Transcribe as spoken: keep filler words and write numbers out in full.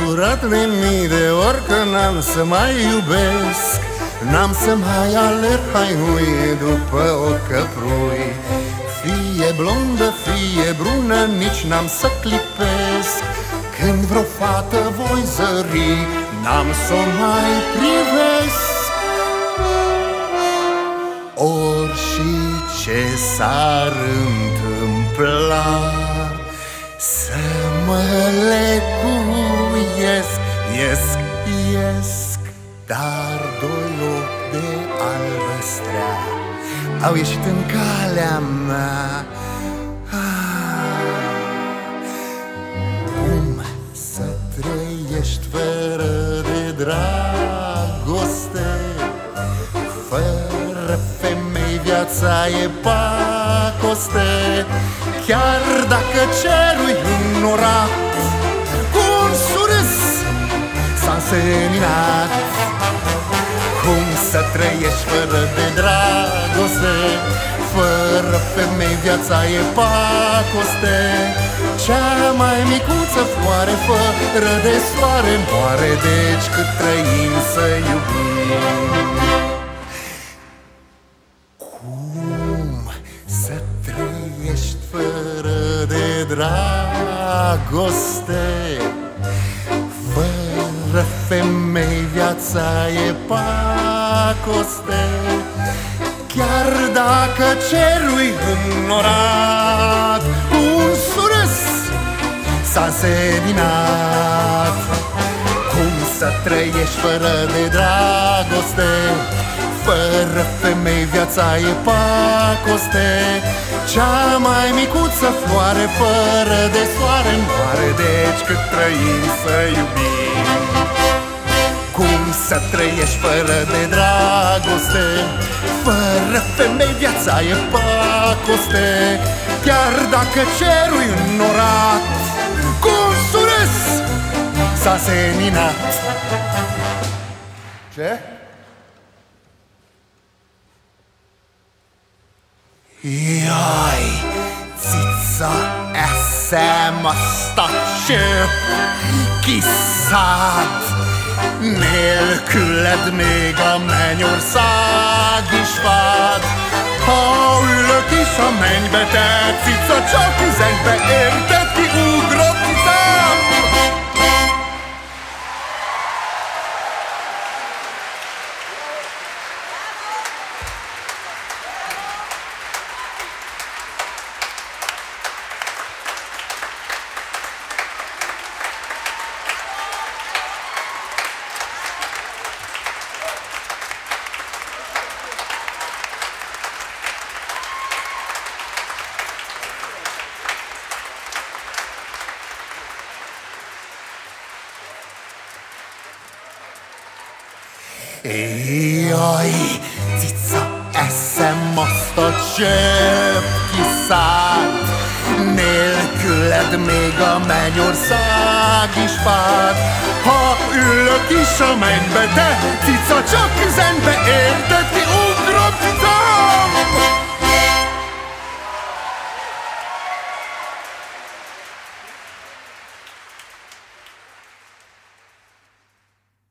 jurat de mii de ori că n-am să mai iubesc, n-am să mai alerg haiui după o căprui. Fie blondă, fie brună, nici n-am să clipesc, când vreo fată voi zări, n-am să o mai privesc. Ori și ce s-ar întâmpla, să mă lecuiesc, iesc, iesc, dar doi ochi de albăstrea au ieșit în calea mea. Cum să trăiești fără de dragoste? Fără femei viața e pacoste. Chiar dacă cerul-i înnorat, cu un surâs s-a înseninat. Cum să trăiești fără de dragoste? Fără femei viața e pacoste. Cea mai micuță floare fără de soare moare, deci cât trăim să iubim. Cum să trăiești fără de dragoste? Fără femei viața e pacoste. Chiar dacă cerul-i înnorat, cu un surâs s-a înseninat. Cum să trăiești fără de dragoste? Fără femei viața e pacoste. Cea mai micuță floare fără de soare moare, deci cât trăim să iubim. Cum să trăiești fără de dragoste? Fără femei viața e pacoste. Chiar dacă cerul-i înnorat, cu un surâs s-a seninat. Ce? Jaj, cica, eszem azt a csöpp kiszád. Nélküled még a mennyország is vád. Ha ülök is a mennybe, te cica, csak üzenbe, érted, ki ugrott cicám? Jaj, cica, eszem azt a csöpp kiszád. Nélküled még a mennyország is vád. Ha ülök is a mennybe, de cica, csak üzenbe,